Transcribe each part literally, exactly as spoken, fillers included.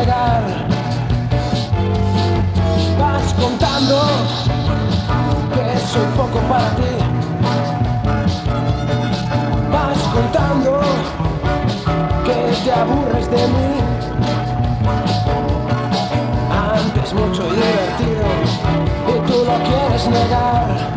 negar. Vas contando que soy poco para ti. Vas contando que te aburres de mí. Antes mucho y divertido y tú lo quieres negar.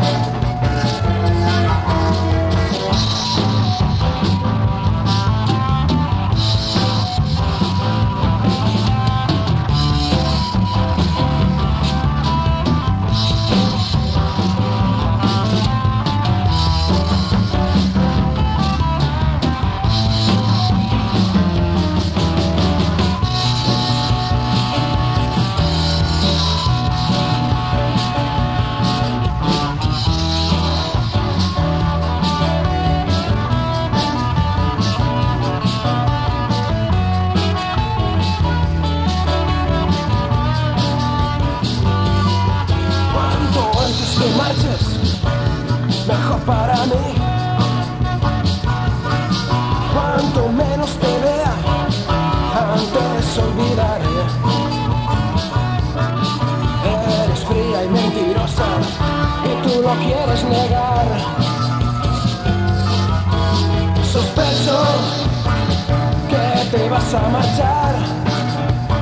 Que marches, mejor para mí. Cuanto menos te vea, antes olvidaré. Eres fría y mentirosa y tú lo quieres negar. Sospecho que te vas a marchar.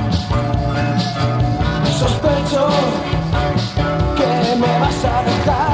Sospecho que me vas a dejar.